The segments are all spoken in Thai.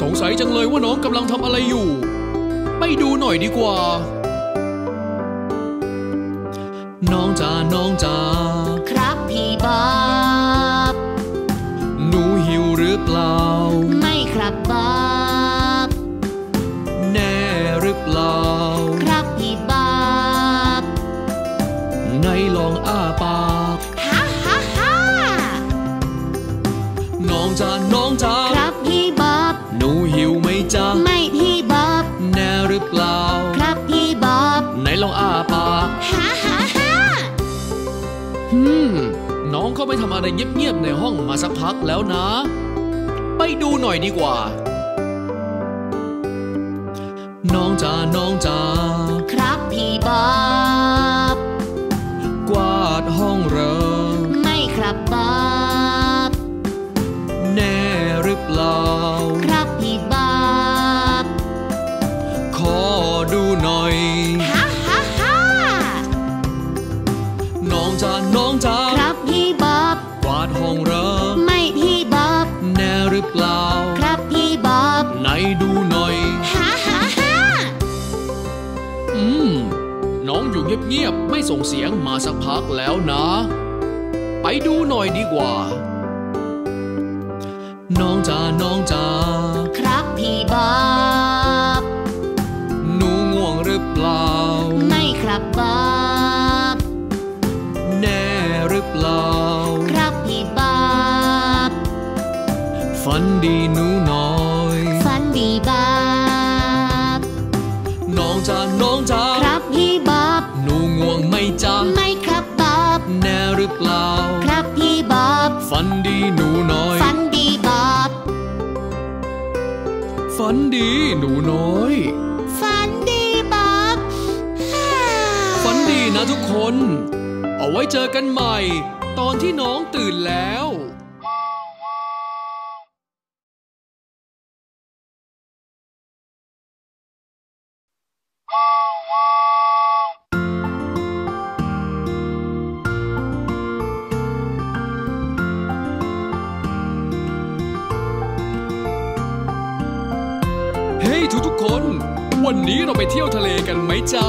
สงสัยจังเลยว่าน้องกำลังทำอะไรอยู่ไปดูหน่อยดีกว่าน้องจ๋าน้องจ๋าครับพี่บ๊อบหนูหิวหรือเปล่าไม่ครับบ๊อบแน่หรือเปล่าครับพี่บ๊อบไหนลองอ้าปากฮ่าฮ่าฮ่าน้องจ๋าน้องจ๋าครับพี่บ๊อบหนูหิวไหมจ๊ะไม่พี่บ๊อบแน่หรือเปล่าครับพี่บ๊อบไหนลองอ้าปากฮ่าฮ่าฮ่าน้องเขาไปทำอะไรเงียบๆในห้องมาสักพักแล้วนะไปดูหน่อยดีกว่าน้องจ๋าน้องจ๋าครับพี่บ๊อบกวาดห้องเหรอไม่ครับบ๊อบแน่หรือเปล่าครับพี่บ๊อบขอดูหน่อยฮ่าฮ่าฮ่าน้องจ๋าน้องจ๋าครับพี่บ๊อบกวาดห้องเหรอไม่พี่บ๊อบแน่หรือเปล่าครับพี่บ๊อบไหนดูหน่อยฮ่าฮ่าฮ่าน้องอยู่เงียบๆไม่ส่งเสียงมาสักพักแล้วนะไปดูหน่อยดีกว่าน้องจ๋าน้องจ๋าครับพี่บ๊อบหนูง่วงหรือเปล่าไม่ครับบ๊อบแน่หรือเปล่าครับพี่บ๊อบฝันดีหนูน้อยฝันดีบ๊อบน้องจ๋าน้องจ๋าครับพี่บ๊อบหนูง่วงไหมจ๊ะไม่ครับบ๊อบแน่หรือเปล่าครับพี่บ๊อบฝันดีหนูน้อยฝันดีบ๊อบฝันดีหนูน้อยฝันดีบ๊อบฝันดีนะทุกคนเอาไว้เจอกันใหม่ตอนที่น้องตื่นแล้วเฮ้ยทุกคนวันนี้เราไปเที่ยวทะเลกันไหมจ๊ะ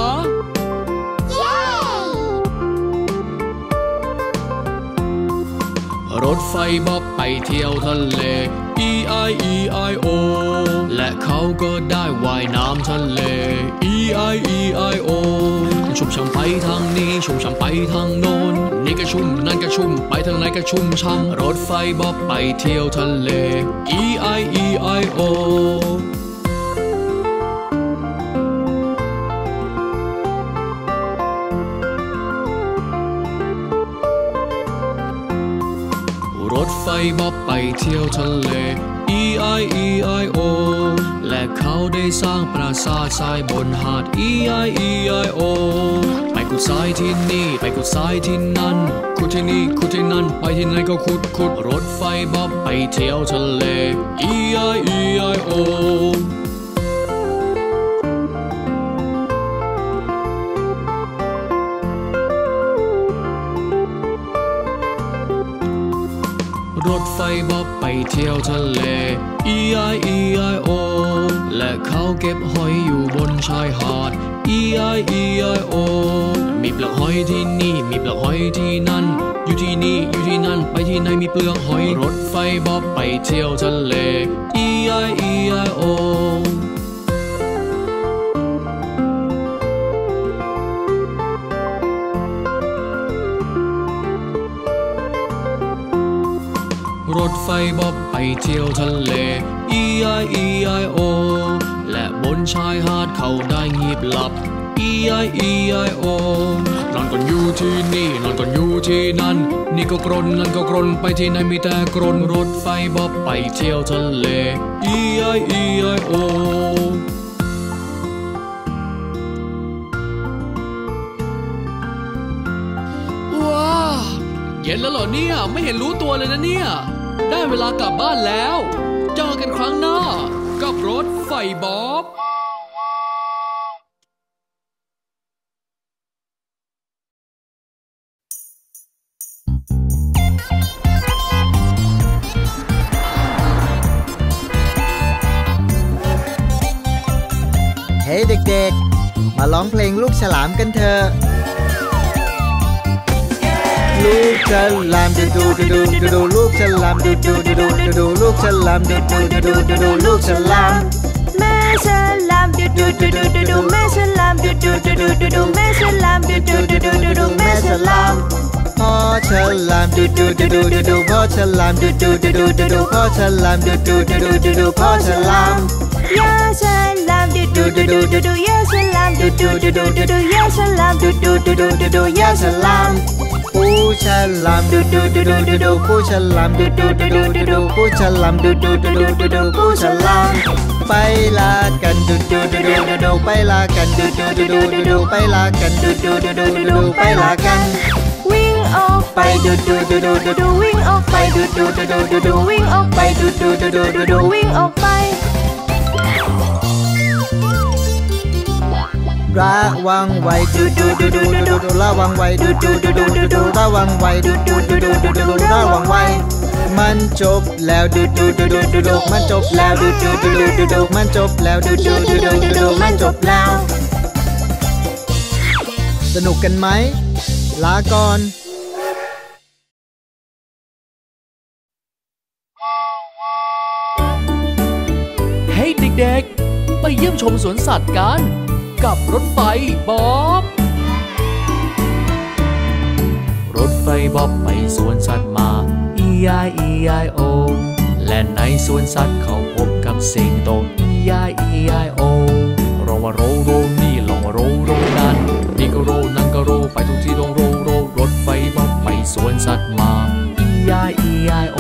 รถไฟบ๊อบไปเที่ยวทะเล E-I-E-I-O และเขาก็ได้ว่ายน้ำทะเล E-I-E-I-O ชุ่มฉ่ำไปทางนี้ชุ่มฉ่ำไปทางโน้นนี่ก็ชุ่มนั่นก็ชุ่มไปทางไหนก็ชุ่มฉ่ำรถไฟบ๊อบไปเที่ยวทะเล E-I-E-I-Oรถไฟบ๊อบไปเที่ยวทะเล E-I-E-I-O และเขาได้สร้างปราสาททรายบนหาด E-I-E-I-O ไปขุดทรายที่นี่ไปขุดทรายที่นั่นขุดที่นี่ขุดที่นั่นไปที่ไหนก็ขุดรถไฟบ๊อบไปเที่ยวทะเล E-I-E-I-Oรถไฟบ๊อบไปเที่ยวทะเล E-I-E-I-O และเขาเก็บหอยอยู่บนชายหาด E-I-E-I-O มีเปลือกหอยที่นี่มีเปลือกหอยที่นั่นอยู่ที่นี่อยู่ที่นั่นไปที่ไหนมีเปลือกหอยรถไฟบ๊อบไปเที่ยวทะเล E-I-E-I-Oรถไฟบ๊อบไปเที่ยวทะเล E-I-E-I-O และบนชายหาดเขาได้งีบหลับ E-I-E-I-O นอนก่อนอยู่ที่นี่นอนก่อนอยู่ที่นั่นนี่ก็กรนนั่นก็กรนไปที่ไหนมีแต่กรนรถไฟบ๊อบไปเที่ยวทะเล E-I-E-I-O ว้าเย็นแล้วเหรอเนี่ยไม่เห็นรู้ตัวเลยนะเนี่ยได้เวลากลับบ้านแล้วเจอกันครั้งหน้ากับรถไฟบ๊อบเเด็กๆมาร้องเพลงลูกฉลามกันเถอะลูกฉลามดูดูดูดูดูลูกฉลามดูดูดูดูดูลูกฉลามดูดูดูดูดูลูกฉลามแม่ฉลามดูดูดูดูดูแม่ฉลามดูดูดูดูดูแม่ฉลามดูดูดูดูดูแม่ฉลามพ่อฉลามดูดูดูดูดูพ่อฉลามดูดูดูดูดูพ่อฉลามดูดูดูดูดูพ่อฉลามย่าฉลามดูดูดูดูดูย่าฉลามดูดูดูดูดูย่าฉลามดูดูดูดูดูย่าฉลามปูฉลามดูดูดูดูดูปูฉลามดูดูดูดูดูปูฉลามดูดูดูดูดูปูฉลามไปลากันดูดูดูดูดูไปลากันดูดูดูดูดูไปลากันดูดูดูดูดูไปลากันวิ่งออกไปดูดูดูดูดูวิ่งออกไปดูดูดูดูดูวิ่งออกไปดูดูดูดูดูวิ่งออกไประวังไว้ดูดูดูดูดูดูระวังไว้ดูดูดูดูดูดูระวังไว้ดูดูดูดูดูดูระวังไว้มันจบแล้วดูดูดูดูดูดูมันจบแล้วดูดูดูดูดูดูมันจบแล้วดูดูดูดูดูดูมันจบแล้วสนุกกันไหมลาก่อนเฮ้ยเด็กๆไปเยี่ยมชมสวนสัตว์กันกับรถไฟบ๊อบรถไฟบ๊อบไปสวนสัตว์มา E-I-E-I-O และในสวนสัตว์เขาพบกับสิงโต E-I-E-I-O เราว่าโรโรนี่ลองว่าโรโรนั่นนี่ก็โรนั่นก็โรไปทุกที่ต้องโรโรรถไฟบ๊อบไปสวนสัตว์มา E-I-E-I-O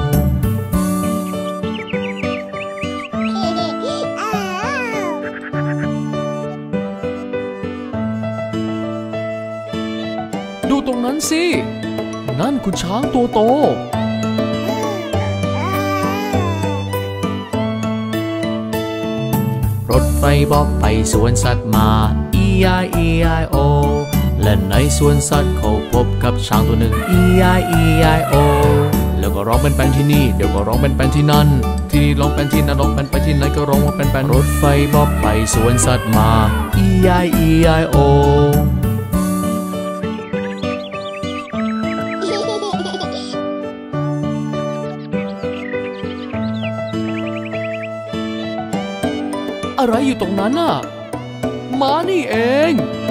ดูตรงนั้นสินั่นคุณช้างตัวโตรถไฟบ๊อบไปสวนสัตว์มา E-I-E-I-O และในสวนสัตว์เขาพบกับช้างตัวหนึ่ง E-I-E-I-O แล้วก็ร้องเป็นแป้นที่นี่เดี๋ยวก็ร้องเป็นแป้นที่นั่นที่นี่ร้องเป็นที่นั่นร้องเป็นไปที่ไหนก็ร้องว่าเป็นแป้นรถไฟบ๊อบไปสวนสัตว์มา E-I-E-I-Oอะไรอยู่ตรงนั้นน่ะม้านี่เอง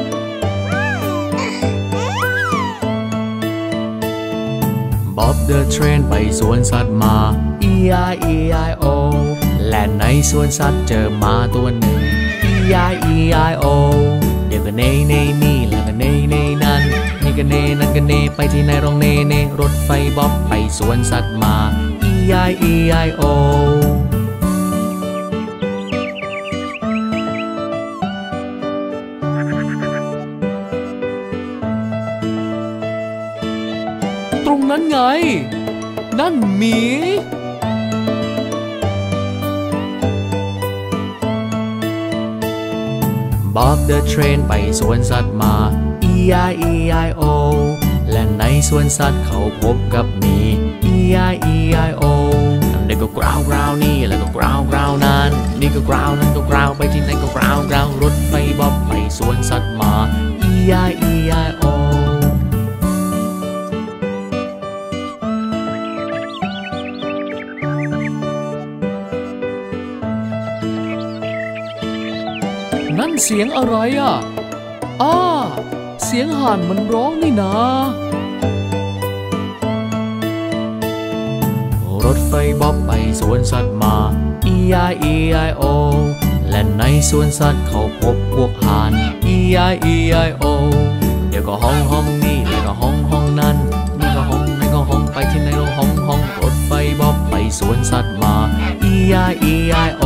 บ๊อบเดอะเทรนไปสวนสัตว์มา E-I-E-I-O และในสวนสัตว์เจอม้าตัวหนึ่ง E-I-E-I-O เดี๋ยวก็เน่เน่นี่แล้วก็เน่เน่นั่นนี่ก็เน่นั่นก็เน่ไปที่ไหนร้องเน่เน่รถไฟบ๊อบไปสวนสัตว์มา E-I-E-I-Oตรงนั้นไงนั่นหมีบ๊อบเดอะเทรนไปสวนสัตว์มา E-I-E-I-O และในสวนสัตว์เขาพบกับหมี E-I-E-I-O นี่ก็กราวกราวนี่แล้วก็กราวกราวนั่นนี่ก็กราวนั่นก็กราวไปที่ไหนก็กราวกราวรถไฟบ๊อบไปสวนสัตว์มา E-I-E-I-Oนั่นเสียงอะไรอ่ะเสียงห่านมันร้องนี่นะรถไฟบ๊อบไปสวนสัตว์มา E-I-E-I-O และในสวนสัตว์เขาพบพวกห่าน E-I-E-I-O เดี๋ยวก็ห้องห้องนี่แล้วก็ห้องห้องนั่นนี่ก็ห้องนั่นก็ห้องไปที่ไหนก็ห้องห้องรถไฟบ๊อบไปสวนสัตว์มา E-I-E-I-O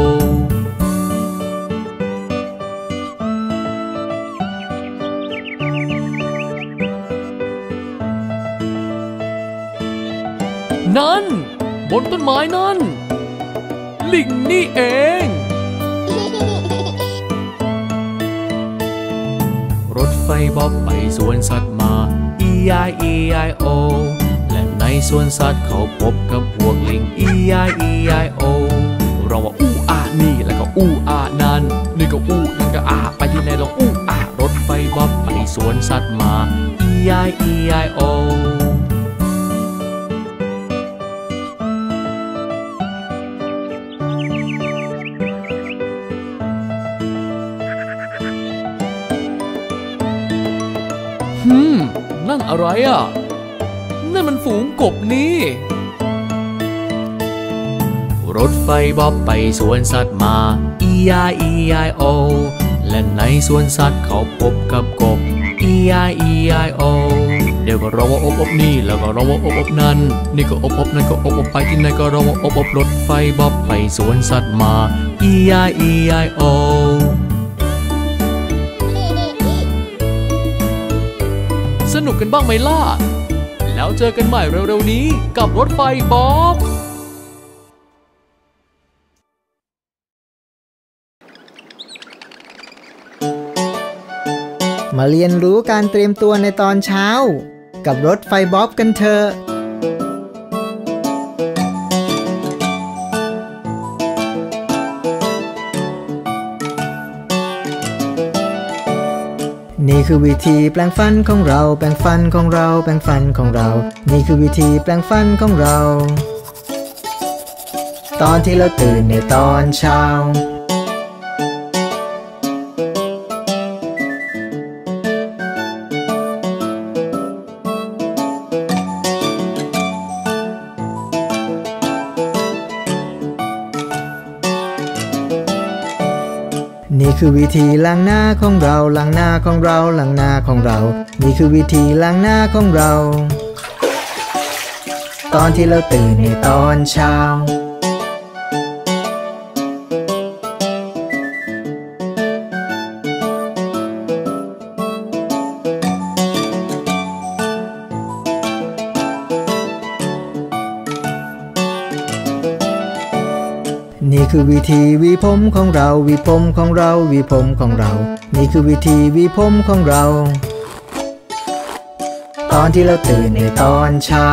นั่นบนต้นไม้นั่นลิงนี่เองรถไฟบ๊อบไปสวนสัตว์มา E-I-E-I-O และในสวนสัตว์เขาพบกับพวกลิง E-I-E-I-O เราว่าอู้อ่านี่แล้วก็อู้อานั่นนี่ก็อู้นั่นก็อาไปที่ไหนลองอู้อารถไฟบ๊อบไปสวนสัตว์มา E-I-E-I-Oนั่นอะไรอ่ะนั่นมันฝูงกบนี่รถไฟบ๊อบไปสวนสัตว์มา E-I-E-I-O และในสวนสัตว์เขาพบกับกบ E-I-E-I-O เดี๋ยวก็ร้องว่าอบนี่แล้วก็ร้องว่าอบนั่นนี่ก็อบนั่นก็อบไปที่ไหนก็ร้องว่าอบรถไฟบ๊อบไปสวนสัตว์มา E-I-E-I-O สนุกกันบ้างไหมล่ะแล้วเจอกันใหม่เร็วๆนี้กับรถไฟบ๊อบมาเรียนรู้การเตรียมตัวในตอนเช้ากับรถไฟบ๊อบกันเถอะนี่คือวิธีแปรงฟันของเราแปรงฟันของเราแปรงฟันของเรานี่คือวิธีแปรงฟันของเราตอนที่เราตื่นในตอนเช้านี่คือวิธีล้างหน้าของเราล้างหน้าของเราล้างหน้าของเรานี่คือวิธีล้างหน้าของเราตอนที่เราตื่นในตอนเช้านี่คือวิธีหวีผมของเราหวีผมของเราหวีผมของเรานี่คือวิธีหวีผมของเราตอนที่เราตื่นในตอนเช้า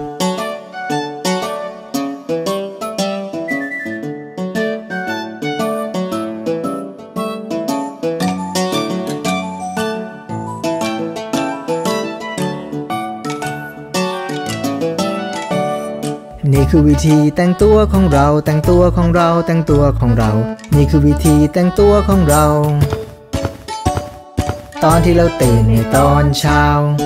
นี่คือวิธีแต่งตัวของเราแต่งตัวของเราแต่งตัวของเรานี่คือวิธีแต่งตัวของเราตอนที่เราตื่นในตอนเช้า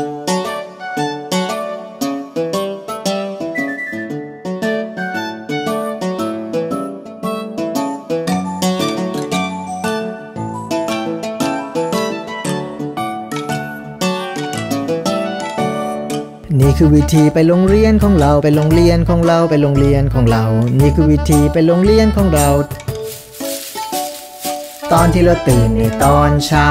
นี่คือวิธีไปโรงเรียนของเราไปโรงเรียนของเราไปโรงเรียนของเรานี่คือวิธีไปโรงเรียนของเราตอนที่เราตื่นในตอนเช้า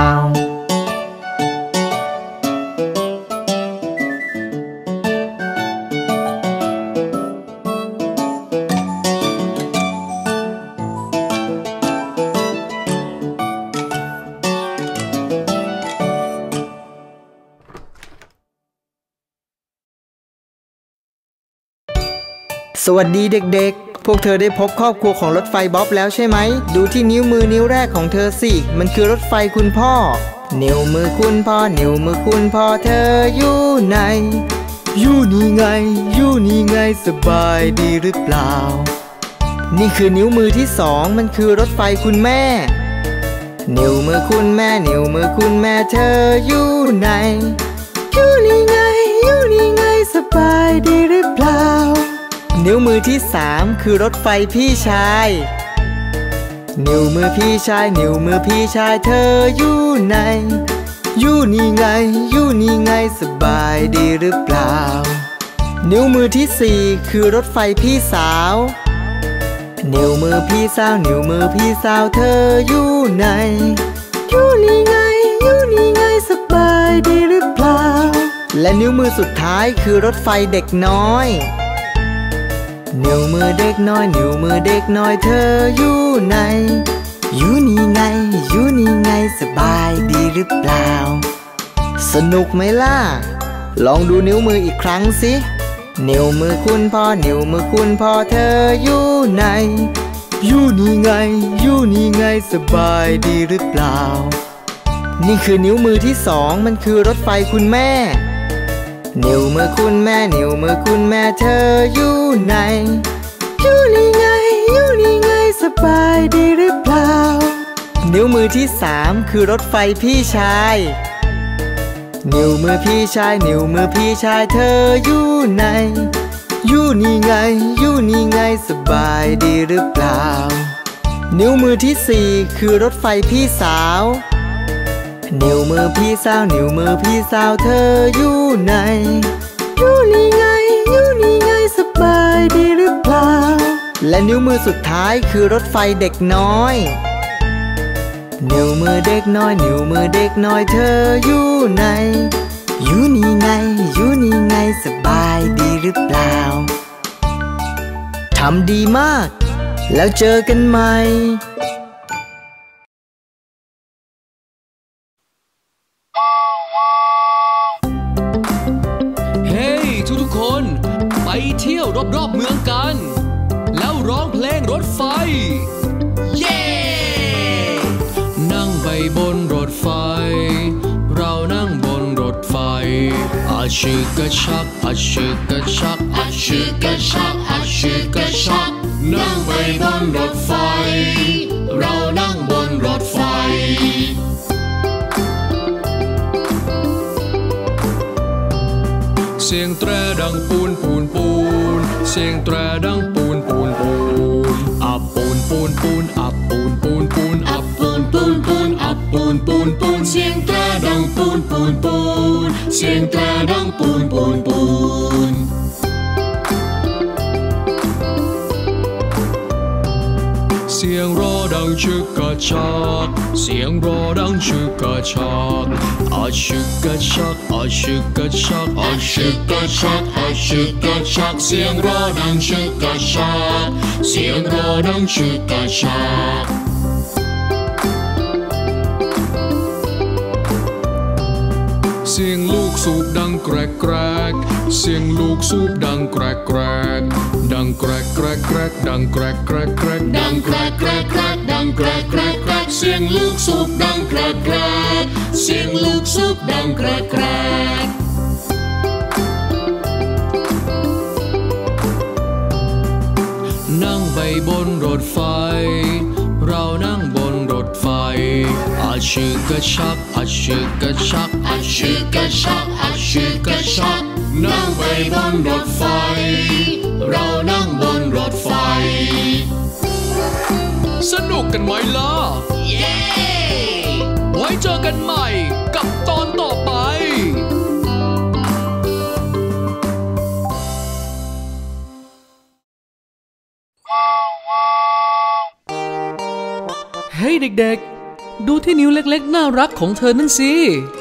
สวัสดีเด็กๆพวกเธอได้พบครอบครัวของรถไฟบ๊อบแล้วใช่ไหมดูที่นิ้วมือนิ้วแรกของเธอสิมันคือรถไฟคุณพ่อนิ้วมือคุณพ่อนิ้วมือคุณพ่อเธออยู่ไหนอยู่นี่ไงอยู่นี่ไงสบายดีหรือเปล่านี่คือนิ้วมือที่สองมันคือรถไฟคุณแม่นิ้วมือคุณแม่นิ้วมือคุณแม่เธออยู่ไหนอยู่นี่ไงอยู่นี่ไงสบายดีหรือเปล่านิ้วมือที่สามคือรถไฟพี่ชายนิ้วมือพี่ชายนิ้วมือพี่ชายเธออยู่ไหนอยู่นี่ไงอยู่นี่ไงสบายดีหรือเปล่านิ้วมือที่สี่คือรถไฟพี่สาวนิ้วมือพี่สาวนิ้วมือพี่สาวเธออยู่ไหนอยู่นี่ไงอยู่นี่ไงสบายดีหรือเปล่าและนิ้วมือสุดท้ายคือรถไฟเด็กน้อยนิ้วมือเด็กน้อยนิ้วมือเด็กน้อยเธออยู่ไหนอยู่นี่ไงอยู่นี่ไงสบายดีหรือเปล่าสนุกไหมล่ะลองดูนิ้วมืออีกครั้งสินิ้วมือคุณพ่อนิ้วมือคุณพ่อเธออยู่ไหนอยู่นี่ไงอยู่นี่ไงสบายดีหรือเปล่านี่คือนิ้วมือที่สองมันคือรถไฟคุณแม่นิ้วมือคุณแม่นิ้วมือคุณแม่เธออยู่ไหนอยู่นี่ไงอยู่นี่ไงสบายดีหรือเปล่านิ้วมือที่สามคือรถไฟพี่ชายนิ้วมือพี่ชายนิ้วมือพี่ชายเธออยู่ไหนอยู่นี่ไงอยู่นี่ไงสบายดีหรือเปล่านิ้วมือที่สี่คือรถไฟพี่สาวนิ้วมือพี่สาวนิ้วมือพี่สาวเธออยู่ไหนอยู่นี่ไงอยู่นี่ไงสบายดีหรือเปล่าและนิ้วมือสุดท้ายคือรถไฟเด็กน้อยนิ้วมือเด็กน้อยนิ้วมือเด็กน้อยเธออยู่ไหนอยู่นี่ไงอยู่นี่ไงสบายดีหรือเปล่าทำดีมากแล้วเจอกันใหม่เฮ้ ทุกคนไปเที่ยวรอบๆเมืองกันแล้วร้องเพลงรถไฟเย้นั่งไปบนรถไฟเรานั่งบนรถไฟอาชิกะชักอาชิกะชักอาชิกะชักอาชิกะชักนั่งไปบนรถไฟเรานั่งบนรถไฟเสียงแตรดังปูนปูนปูนเสียงแตรดังปูนปูนปูนอับปูนปูนปูนอับปูนปูนปูนอับปูนปูนปูนอับปูนปูนปูนเสียงแตรดังปูนปูนปูนเสียงแตรดังปูนปูนปูนเสียงรอดังชึกกะชักเสียงรอดังชึกกะชักอาชึกกะชักอาชึกกะชักอาชึกกะชักอาชึกกะชักเสียงรอดังชึกกะชักเสียงรอดังชึกกะชักเสียงลูกสูบดังแกรกแกรกเสียงลูกสูบดังแกรกแกรกดังแกรกแกรกแกรกดังแกรกแกรกแกรกดังแกรกแกรกแกรกดังแกรกแกรกแกรกเสียงลูกสูบดังแกรกแกรกเสียงลูกสูบดังแกรกแกรกนั่งไปบนรถไฟเรานั่งบนรถไฟอาชิกะชักอาชิกะชักอาชิกะชักอาชิกะชักนั่งไปบนรถไฟเรานั่งบนรถไฟสนุกกันไหมล่ะเย้ไว้เจอกันใหม่กับตอนต่อไปเฮ้ยเด็กๆดูที่นิ้วเล็กๆน่ารักของเธอนั่นสิ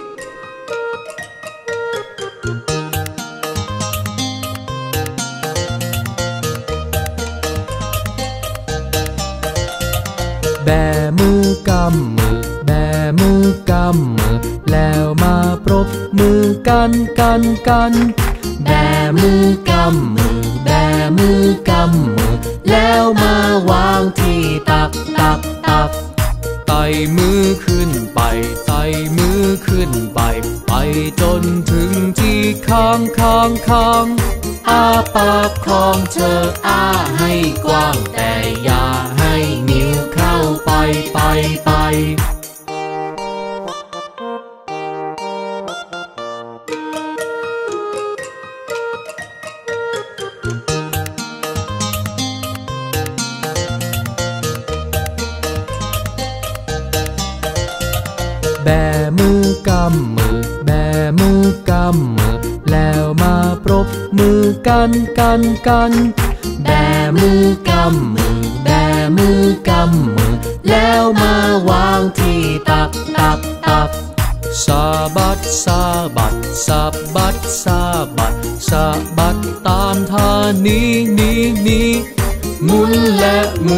แบมือกำมือแบมือกำมือแล้วมาปรบมือกันแบมือกำมือแบมือกำมือแล้วมาวางที่ตักไต่มือขึ้นไปไต่มือขึ้นไปไปจนถึงที่ข้างอ้าปากของเธออ้าให้กว้างแต่อย่าให้นิ้วเข้าไปแบมือกำมือแบมือกำมือแล้วมาปรบมือกันแบมือกำมือแบมือกำมือแล้วมาวางที่ตักสะบัดตามท่านี้หมุนและ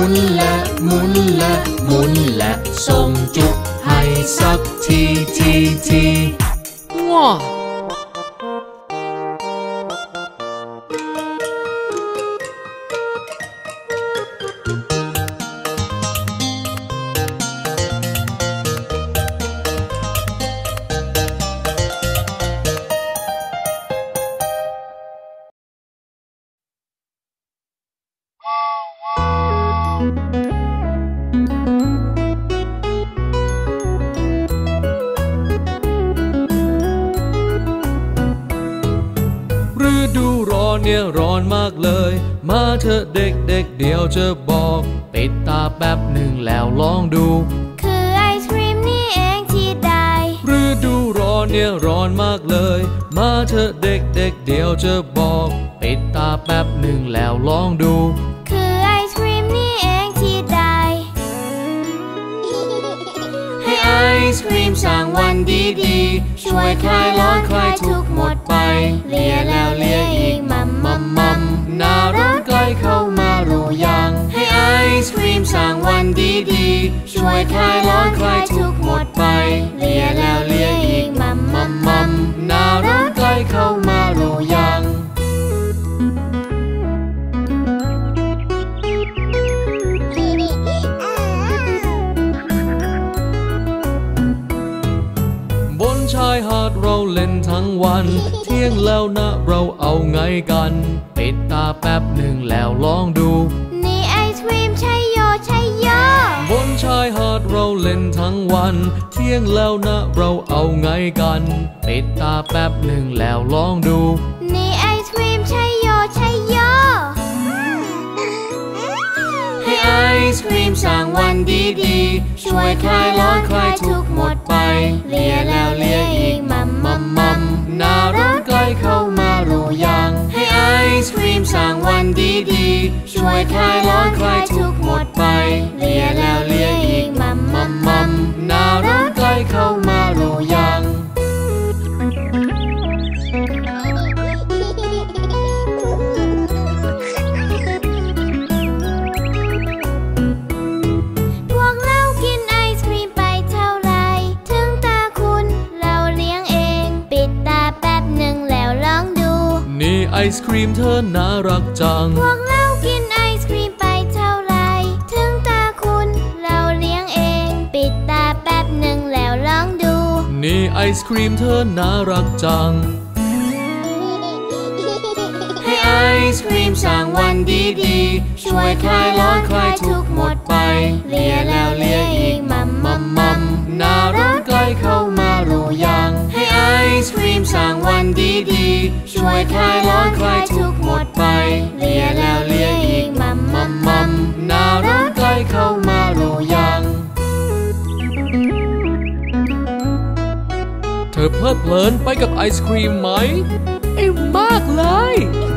ส่งจุกให้สักทีว้าอนเนี่ยร้อนมากเลยมาเถอะเด็กๆเดี๋ยวจะบอกปิดตาแป๊บหนึ่งแล้วลองดูคือไอศครีมนี่เองที่ได้ฤดูร้อนเนี่ยร้อนมากเลยมาเถอะเด็กๆเดี๋ยวจะบอกปิดตาแป๊บหนึ่งแล้วลองดูคือไอศครีมนี่เองที่ได้ให้ไอศครีมสร้างวันดีๆช่วยคลายร้อนคลายทุกข์หมดไปเลียแล้วเลียอีกมัมหน้าร้อนใกล้เข้ามารู้ยังให้ไอศครีมสร้างวันดีๆช่วยคลายร้อนคลายทุกข์หมดไปเลียแล้วเลียอีกมัมหน้าร้อนใกล้เข้ามารู้ยังชายหาดเราเล่นทั้งวันเที่ยงแล้วนะเราเอาไงกันปิดตาแป๊บหนึ่งแล้วลองดูนี่ไอศครีมชัยโยชัยโยบนชายหาดเราเล่นทั้งวันเที่ยงแล้วนะเราเอาไงกันปิดตาแป๊บหนึ่งแล้วลองดูนี่ไอศครีมชัยโยชัยโยให้ไอศครีมสร้างวันดีๆช่วยคลายร้อนคลายทุกข์หมดไปเลียแล้วเลียอีกมัมหน้าร้อนใกล้เข้ามารู้ยังให้ไอศครีมสร้างวันดีๆช่วยคลายร้อนคลายทุกข์หมดไปเลียแล้วเลียอีกมัมหน้าร้อนใกล้เข้ามารู้ยังไอศครีมเธอน่ารักจังพวกเรากินไอศครีมไปเท่าไรถึงตาคุณเราเลี้ยงเองปิดตาแป๊บหนึ่งแล้วลองดูนี่ไอศครีมเธอน่ารักจังให้ไอศครีมสร้างวันดีๆช่วยคลายร้อนคลายทุกข์หมดไปเลียแล้วเลียอีกมัมหน้าร้อนใกล้เข้ามารู้ยังให้ไอศครีมสร้างวันดีๆช่วยคลายร้อนคลายทุกข์หมดไปเลียแล้วเลียอีกมัมหน้าร้อนใกล้เข้ามารู้ยังเธอเพลิดเพลินไปกับไอศครีมไหมอิ่มมากเลย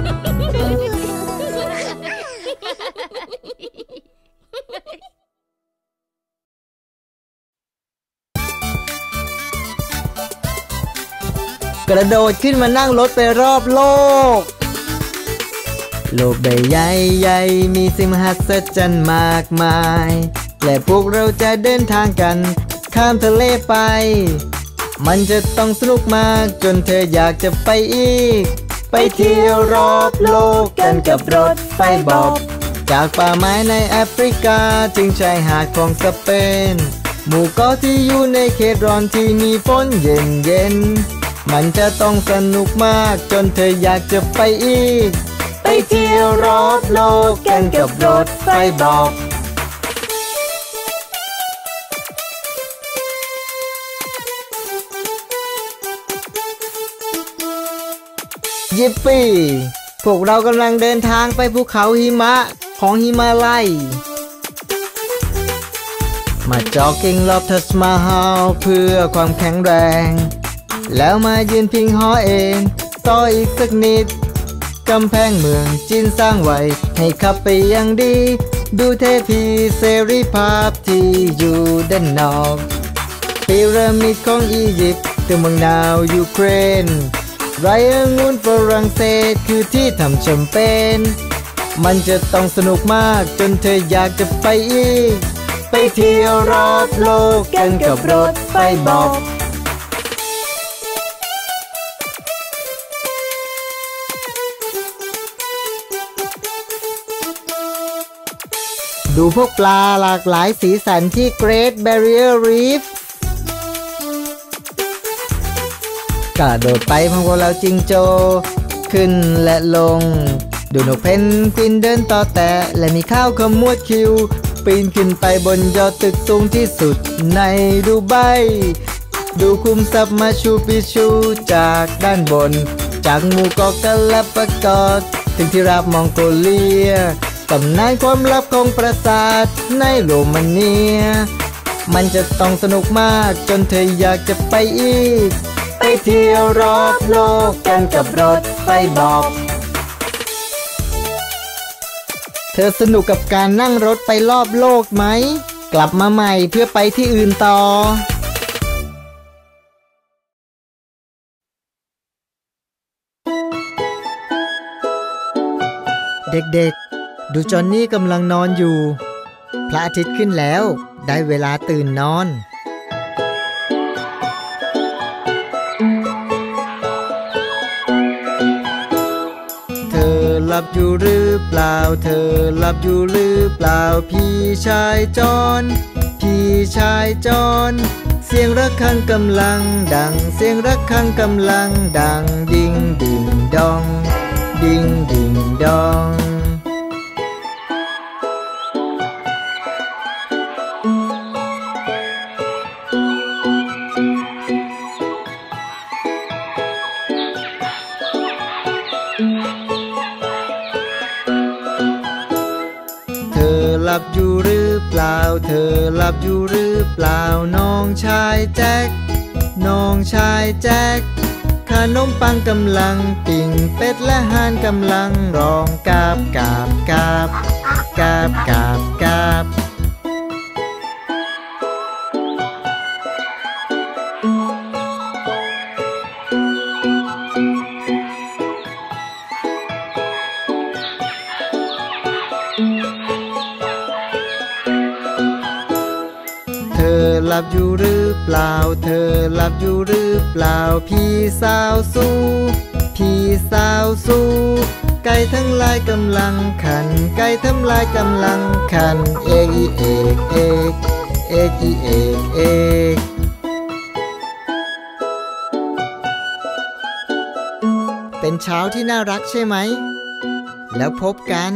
กระโดดขึ้นมานั่งรถไปรอบโลกโลกใบใหญ่ๆมีสิ่งมหัศจรรย์มากมายและพวกเราจะเดินทางกันข้ามทะเลไปมันจะต้องสนุกมากจนเธออยากจะไปอีกไปเที่ยวรอบโลกกันกับรถไฟบอบจากป่าไม้ในแอฟริกาถึงชายหาดของสเปนหมู่เกาะที่อยู่ในเขตร้อนที่มีฝนเย็นมันจะต้องสนุกมากจนเธออยากจะไปอีกไปเที่ยวรอบโลกกันกับรถไฟบอบยิปปี้พวกเรากำลังเดินทางไปภูเขาหิมะของหิมาลัยมาจ็อกกิ้งรอบทัชมาฮาลเพื่อความแข็งแรงแล้วมายืนพิงหอเองต่ออีกสักนิดกำแพงเมืองจีนสร้างไว้ให้ขับไปอย่างดีดูเทพีเสรีภาพที่อยู่ด้านนอกพีระมิดของอียิปต์ตัวเมืองดาวยูเครนไรองุ่นฝรั่งเศสคือที่ทำแชมเปญมันจะต้องสนุกมากจนเธออยากจะไปอีกไปเที่ยวรอบโลกกันกับรถไฟบอบดูพวกปลาหลากหลายสีสันที่ Great Barrier Reef กระโดดไปพร้อมกับเราจิงโจ้ขึ้นและลงดูนกเพนกวินเดินต่อแตะและมีข้าวขมวดคิวปีนขึ้นไปบนยอดตึกสูงที่สุดในดูไบดูคุมทรัพย์มาชูปิชูจากด้านบนจากหมู่เกาะกาลาปากอสถึงที่ราบมองโกเลียตำนานความลับของปราสาทในโรมาเนียมันจะต้องสนุกมากจนเธออยากจะไปอีกไปเที่ยวรอบโลกกันกับรถไฟบ๊อบเธอสนุกกับการนั่งรถไปรอบโลกไหมกลับมาใหม่เพื่อไปที่อื่นต่อเด็กๆดูจอนนี่กำลังนอนอยู่พระอาทิตย์ขึ้นแล้วได้เวลาตื่นนอนเธอหลับอยู่หรือเปล่าเธอหลับอยู่หรือเปล่าพี่ชายจอนพี่ชายจอนเสียงระฆังกำลังดังเสียงระฆังกำลังดังดิ้งดิ้งดองดิ้งดิ้งดองหลับอยู่หรือเปล่าเธอหลับอยู่หรือเปล่าน้องชายแจ็คน้องชายแจ็คขนมปังกำลังปิ้งเป็ดและห่านกำลังร้องกาบกาบกาบกาบกาบกาบหลับอยู่หรือเปล่าเธอหลับอยู่หรือเปล่าพี่สาวสู้พี่สาวสู้ไก่ทั้งหลายกำลังขันไก่ทั้งหลายกำลังขันเอกอีเอกเอกเอกอีเอกเอกเป็นเช้าที่น่ารักใช่ไหมแล้วพบกัน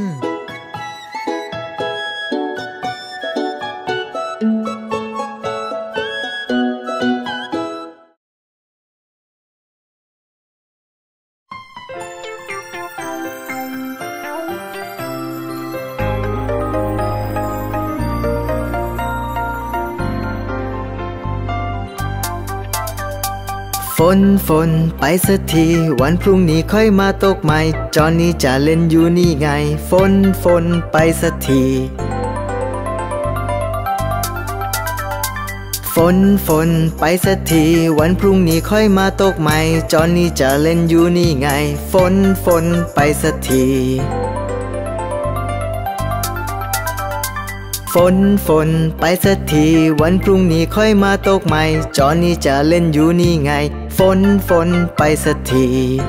ฝนไปสักทีวันพรุ่งนี้ค่อยมาตกใหม่จอนนี่จะเล่นอยู่นี่ไงฝนไปสักทีฝนไปสักทีวันพรุ่งนี้ค่อยมาตกใหม่จอนนี่จะเล่นอยู่นี่ไงฝนไปสักทีฝนไปสักทีวันพรุ่งนี้ค่อยมาตกใหม่จอนนี่จะเล่นอยู่นี่ไงฝนไปสักที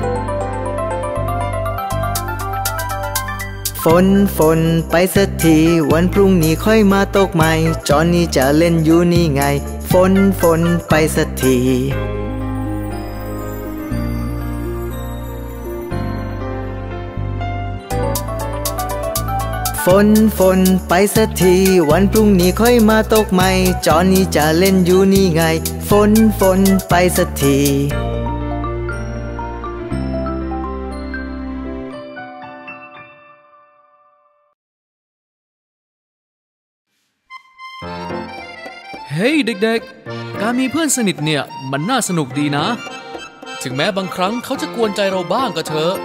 ฝนไปสักทีวันพรุ่งนี้ค่อยมาตกใหม่จอนนี่จะเล่นอยู่นี่ไงฝนไปสักทีฝนไปสักทีวันพรุ่งนี้ค่อยมาตกใหม่จอนนี่จะเล่นอยู่นี่ไงฝนไปสักทีเฮ้ยเด็กๆการมีเพื่อนสนิทเนี่ยมันน่าสนุกดีนะถึงแม้บางครั้งเขาจะกวนใจเราบ้างก็เถอะ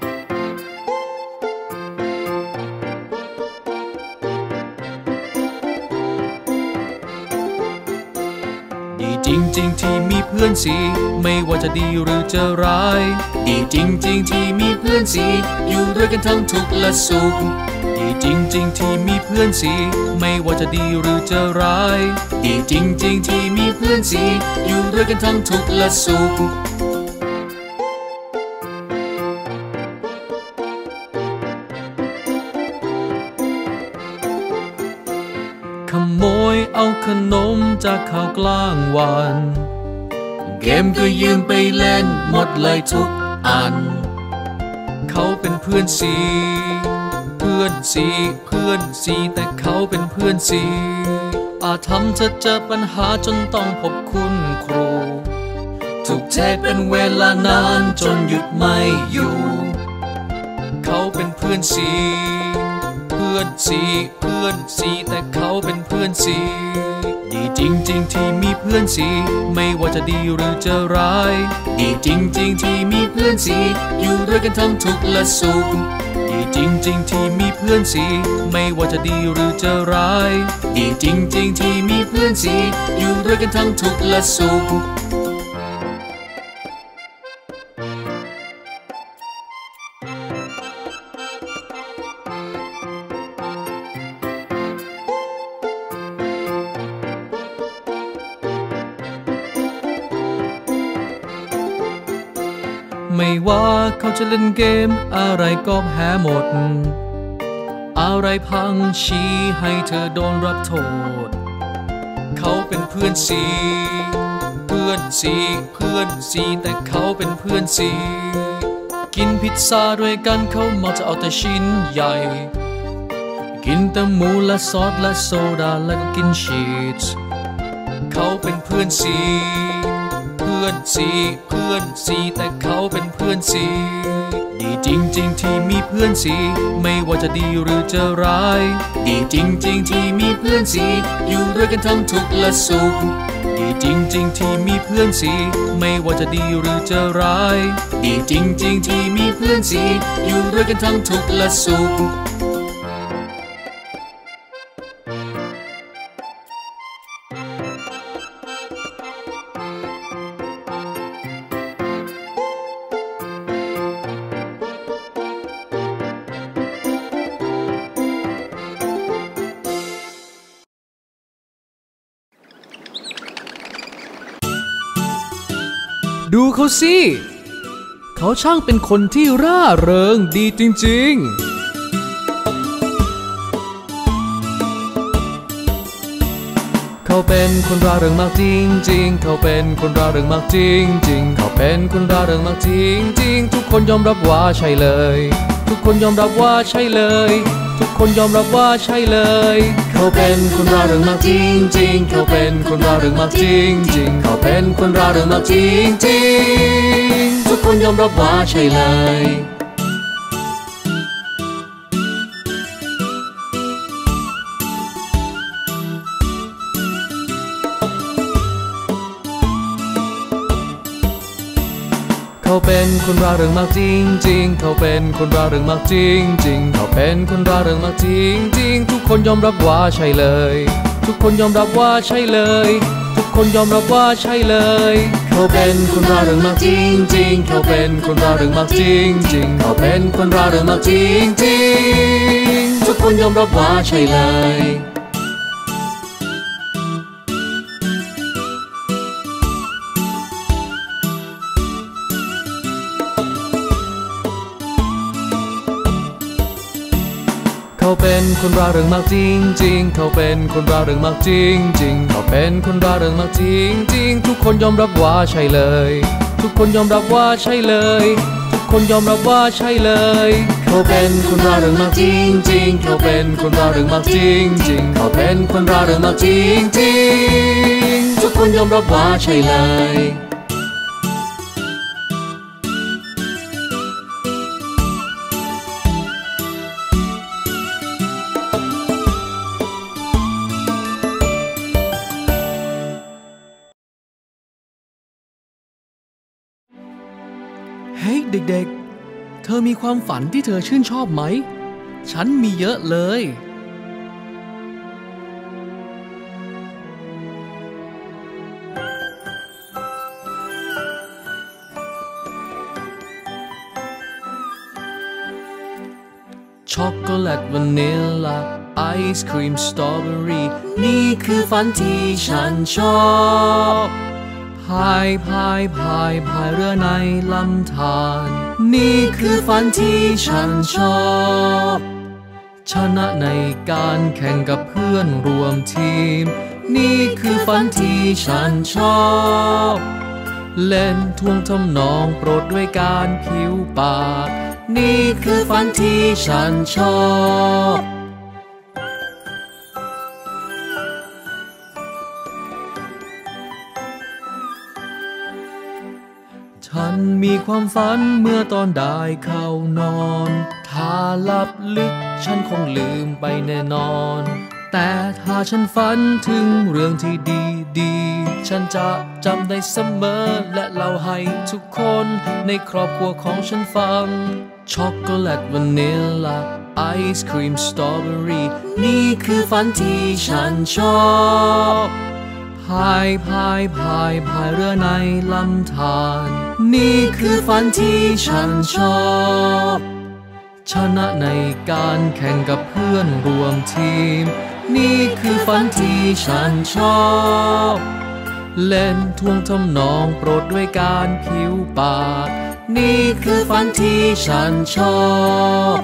ดีจริงๆที่มีเพื่อนสิไม่ว่าจะดีหรือจะร้ายดีจริงๆที่มีเพื่อนสิอยู่ด้วยกันทั้งทุกข์และสุขดีจริงๆที่มีเพื่อนสิไม่ว่าจะดีหรือจะร้ายดีจริงๆที่มีเพื่อนสิอยู่ด้วยกันทั้งทุกข์และสุขขโมยเอาขนมจากข้าวกลางวันเกมก็ยืมไปเล่นหมดเลยทุกอันเขาเป็นเพื่อนสีแต่เขาเป็นเพื่อนสีอาจทำเธอเจอปัญหาจนต้องพบคุณครูถูกเทเป็นเวลานานจนหยุดไม่อยู่เขาเป็นเพื่อนสีเพื่อนสีแต่เขาเป็นเพื่อนสีดีจริงๆที่มีเพื่อนสีไม่ว่าจะดีหรือจะร้ายดีจริงๆที่มีเพื่อนสีอยู่ด้วยกันทั้งทุกข์และสุขดีจริงๆที่มีเพื่อนสีไม่ว่าจะดีหรือจะร้ายดีจริงๆที่มีเพื่อนสีอยู่ด้วยกันทั้งทุกข์และสุขไม่ว่าเขาจะเล่นเกมอะไรก็แพ้หมดอะไรพังชี้ให้เธอโดนรับโทษเขาเป็นเพื่อนสีแต่เขาเป็นเพื่อนสีกินพิซซ่าด้วยกันเขามักจะเอาแต่ชิ้นใหญ่กินแต่หมูและซอสและโซดาแล้วก็กินชีสเขาเป็นเพื่อนสีแต่เขาเป็นเพื่อนสีดีจริงๆที่มีเพื่อนสีไม่ว่าจะดีหรือจะร้ายดีจริงๆที่มีเพื่อนสีอยู่ด้วยกันทั้งทุกข์และสุขดีจริงๆที่มีเพื่อนสีไม่ว่าจะดีหรือจะร้ายดีจริงๆที่มีเพื่อนสีอยู่ด้วยกันทั้งทุกข์และสุขดูเขาสิเขาช่างเป็นคนที่ร่าเริงดีจริงๆเขาเป็นคนร่าเริงมากจริงๆเขาเป็นคนร่าเริงมากจริงๆเขาเป็นคนร่าเริงมากจริงๆทุกคนยอมรับว่าใช่เลยทุกคนยอมรับว่าใช่เลยทุกคนยอมรับว่าใช่เลยเขาเป็นคนร่าเริงมากจริงๆเขาเป็นคนร่าเริงมากจริงๆเขาเป็นคนร่าเริงมากจริงๆทุกคนยอมรับว่าใช่เลยเขาเป็นคนร่าเริงมากจริงๆเขาเป็นคนร่าเริงมากจริงๆเขาเป็นคนร่าเริงมากจริงๆทุกคนยอมรับว่าใช่เลยทุกคนยอมรับว่าใช่เลยทุกคนยอมรับว่าใช่เลยเขาเป็นคนร่าเริงมากจริงๆเขาเป็นคนร่าเริงมากจริงๆเขาเป็นคนร่าเริงมากจริงๆทุกคนยอมรับว่าใช่เลยเขาเป็นคนร่าเริงมากจริงๆเขาเป็นคนร่าเริงมากจริงๆเขาเป็นคนร่าเริงมากจริงๆทุกคนยอมรับว่าใช่เลยทุกคนยอมรับว่าใช่เลยทุกคนยอมรับว่าใช่เลยเขาเป็นคนร่าเริงมากจริงๆเขาเป็นคนร่าเริงมากจริงๆเขาเป็นคนร่าเริงมากจริงๆทุกคนยอมรับว่าใช่เลยเฮ้ยเด็กๆเธอมีความฝันที่เธอชื่นชอบไหมฉันมีเยอะเลยช็อกโกแลตวานิลลาไอศครีมสตรอเบอรี่นี่คือฝันที่ฉันชอบพายเรือในลำธารนี่คือฝันที่ฉันชอบชนะในการแข่งกับเพื่อนรวมทีมนี่คือฝันที่ฉันชอบเล่นท่วงทำนองโปรดด้วยการผิวปากนี่คือฝันที่ฉันชอบมีความฝันเมื่อตอนได้เข้านอนถ้าหลับลึกฉันคงลืมไปแน่นอนแต่ถ้าฉันฝันถึงเรื่องที่ดีๆฉันจะจำได้เสมอและเล่าให้ทุกคนในครอบครัวของฉันฟังช็อกโกแลตวานิลลาไอศครีมสตรอเบอรี่นี่คือฝันที่ฉันชอบพายเรือในลำธารนี่คือฝันที่ฉันชอบชนะในการแข่งกับเพื่อนรวมทีมนี่คือฝันที่ฉันชอบเล่นท่วงทำนองโปรดด้วยการผิวปากนี่คือฝันที่ฉันชอบ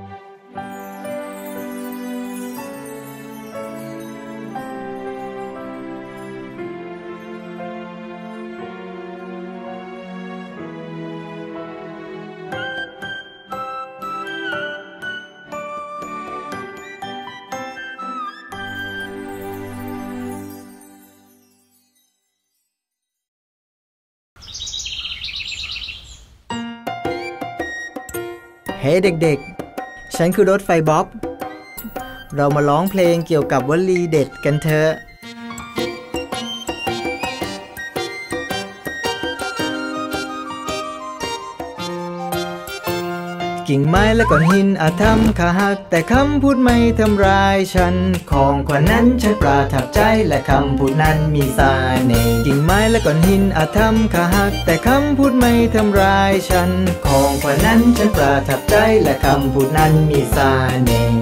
เฮ้เด็กๆฉันคือรถไฟบ๊อบเรามาร้องเพลงเกี่ยวกับวลีเด็ดกันเถอะกิ่งไม้และก้อนหินอาจทำขาหักแต่คำพูดไม่ทำร้ายฉันของขวัญนั้นฉันประทับใจและคำพูดนั้นมีเสน่ห์กิ่งไม้และก้อนหินอาจทำขาหักแต่คำพูดไม่ทำร้ายฉันของขวัญนั้นฉันประทับใจและคำพูดนั้นมีเสน่ห์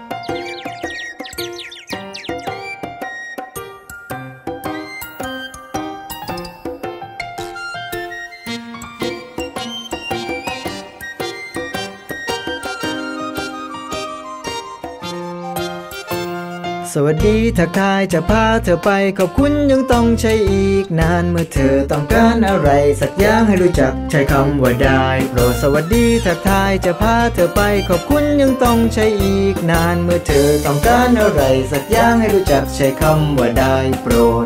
สวัสดีทักทายจะพาเธอไปขอบคุณยังต้องใช้อีกนานเมื่อเธอต้องการอะไรสักอย่างให้รู้จักใช้คำว่าได้โปรดสวัสดีทักทายจะพาเธอไปขอบคุณยังต้องใช้อีกนานเมื่อเธอต้องการอะไรสักอย่างให้รู้จักใช้คำว่าได้โปรด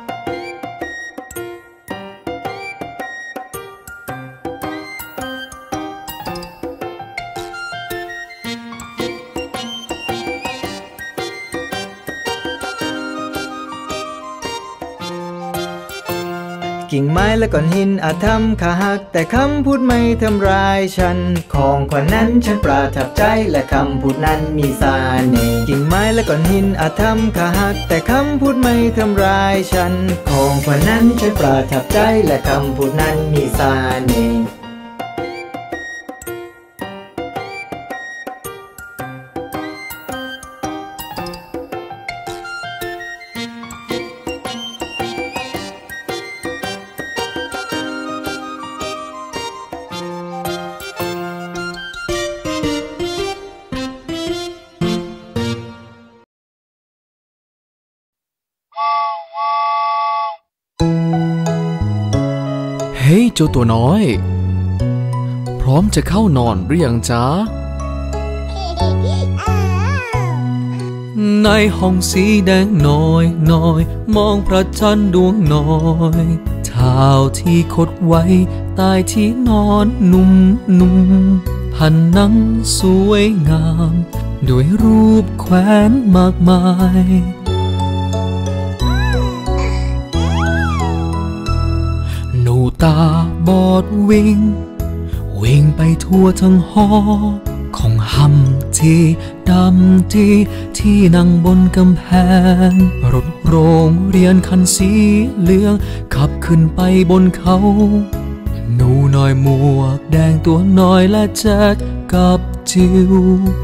กิ่งไม้และก้อนหินอาจทำขาหักแต่คำพูดไม่ทำร้ายฉันของขวัญนั้นฉันประทับใจและคำพูดนั้นมีเสน่ห์กิ่งไม้และก้อนหินอาจทำขาหักแต่คำพูดไม่ทำร้ายฉันของขวัญนั้นฉันประทับใจและคำพูดนั้นมีเสน่ห์เฮ้ยเจ้าตัวน้อยพร้อมจะเข้านอนหรือยังจ๊ะในห้องสีแดงน้อยมองพระจันทร์ดวงน้อยเท้าที่คดไว้ใต้ที่นอนนุ่มผนังสวยงามด้วยรูปแขวนมากมายหนูตาบอดวิ่งไปทั่วทั้งหอของหำที่นั่งบนกำแพงรถโรงเรียนคันสีเหลืองขับขึ้นไปบนเขาหนูน้อยหมวกแดงตัวน้อยและแจ็คกับจิ๋ว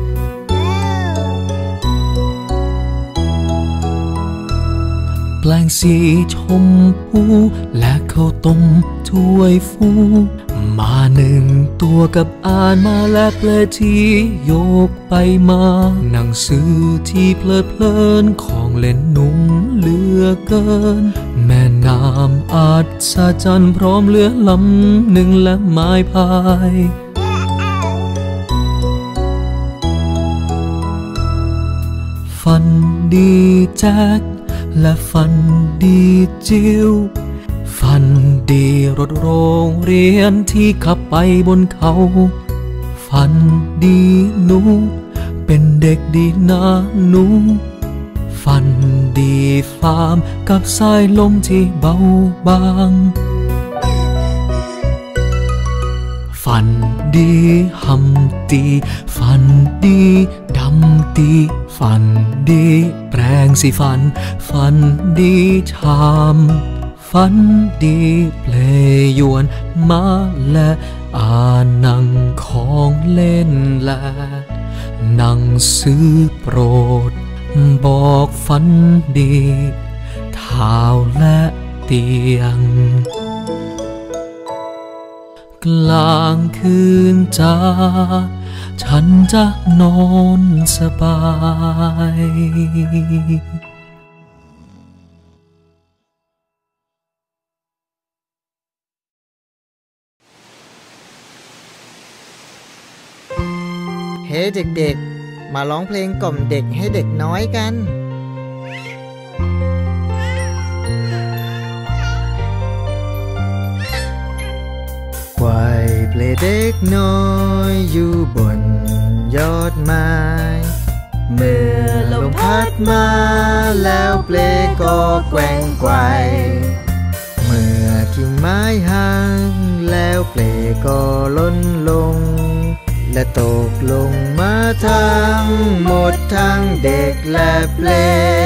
แปลงสีชมพูและข้าวต้มถ้วยฟูมาหนึ่งตัวกับอ่านมาและแปลที่โยกไปมาหนังสือที่เพลินของเล่นนุ่มเหลือเกินแม่น้ำอัศจรรย์พร้อมเรือลำหนึ่งและไม้พายฝันดีแจ็คและฝันดีจิ๋วฝันดีรถโรงเรียนที่ขับไปบนเขาฝันดีหนูเป็นเด็กดีนะหนูฝันดีฟาร์มกับสายลมที่เบาบางฝันดีหำตีฝันดีดำตีฝันดีแปรงสีฟันฝันดีชามฝันดีเพลงยวนมาและอ่านหนังของเล่นและหนังสือโปรดบอกฝันดีเท้าและเตียงกลางคืนจ้าฉันจะนอนสบายเฮ้เด็กๆมาร้องเพลงกล่อมเด็กให้เด็กน้อยกันควายเปลเด็กน้อยอยู่บนยอดไม้เมื่อลมพัดมาแล้วเปลก็แกว่งไกวเมื่อกิ่งไม้หักแล้วเปลก็ล้นลงและตกลงมาทั้งหมดทั้งเด็กและเปล